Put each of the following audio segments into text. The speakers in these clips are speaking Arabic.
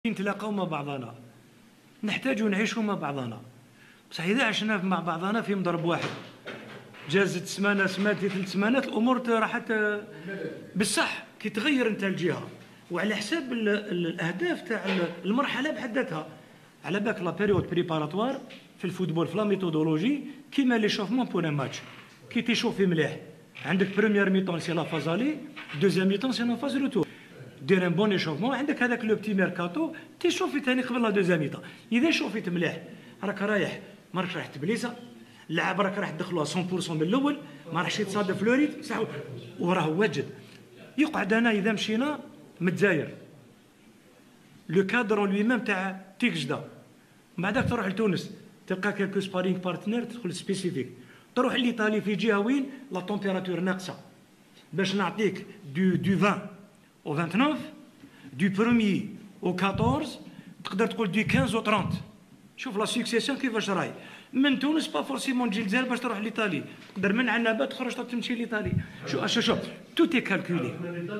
نتلاقاو مع بعضنا، نحتاج نعيشوا مع بعضنا. بصح اذا عشنا مع بعضنا في مضرب واحد، جازت سمانه سمانتين 3 سمانات الامور راحت بصح كي تغير انت الجهه وعلى حساب الاهداف تاع المرحله بحد ذاتها. على بالك لا بيريود بريباراتوار في الفوتبول في لا ميثودولوجي كيما لي شوفمون بور ان ماتش. كي تيشوفي مليح عندك بريمير ميطون سي لا فاز الي، دوزيام ميطون سي لا فاز روتور. دير ان بون ايشوفمون، عندك هذاك لو بتي ميركاتو تيشوفي ثاني قبل لا دوزيام ميطون. اذا شوفيت مليح راك رايح ما راكش رايح تبليسه، اللاعب راك راح تدخلوها 100% من الاول، ما راحش يتصادف لوريت صح وراه واجد. يقعد انا اذا مشينا متزاير لو كادر لوي ميم تاع تيكجدا، من بعدك تروح لتونس تلقى كيلكو سبارينغ بارتنير تدخل سبيسيفيك، تروح لايطالي في جهه وين لا تمبيراتور ناقصه باش نعطيك دو 20 au 29 du 1er au 14 تقدر تقول دو 15 au 30. شوف لا سكسيسيون كيفاش راهي من تونس با فورسيمون تجي للجزائر باش تروح لايطالي، تقدر من عنابه تخرج تمشي لايطالي. شوف تو تي كالكولي.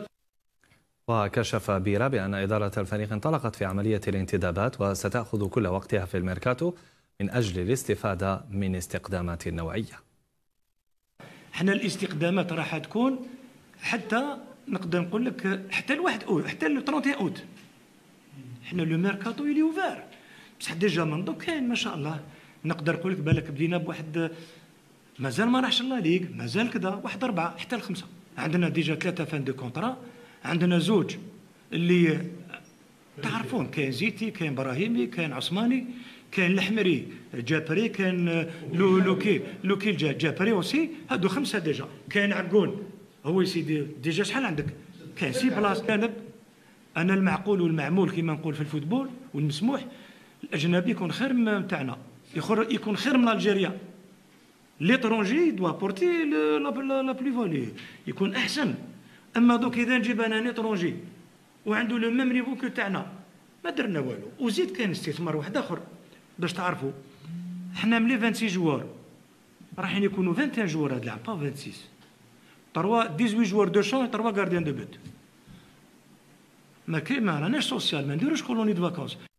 وكشف بيرا بأن إدارة الفريق انطلقت في عملية الانتدابات وستأخذ كل وقتها في الميركاتو من أجل الاستفادة من استقدامات نوعية. احنا الاستقدامات راح تكون حتى نقدر نقول لك حتى الواحد اوت، حتى ال 31 اوت. احنا لو ميركاتو يلي اوفير بصح ديجا من دوك كاين ما شاء الله. نقدر نقول لك بالك بدينا بواحد مازال ما راحش لا ليغ، مازال كذا واحد 4 حتى ل5. عندنا ديجا 3 فان دو كونترا، عندنا زوج اللي تعرفون كاين زيتي، كاين ابراهيمي، كاين عثماني، كاين الحمري جابري، كاين لوكي جابري اوسي. هادو 5 ديجا. كاين عقون هو يسيدي ديجا شحال عندك؟ كاين 6 بلاص. جانب انا المعقول والمعمول كيما نقول في الفوتبول والمسموح الاجنبي يكون خير من تاعنا، يكون خير من الجيريا. ليترونجي دوا بورتي لا بلو فالي، يكون احسن. اما دوك اذا نجيب انا نيترونجي وعنده لو ميم نيفو كو تاعنا ما درنا والو. وزيد كاين استثمار واحد اخر باش تعرفوا، حنا ملي 26 جوار رايحين يكونوا 21 جوار هاد العام با 26. 18 جوار دو شون 3 غارديان دو بوت. ما راناش سوسيال، ما نديروش كولوني دو فاكونس.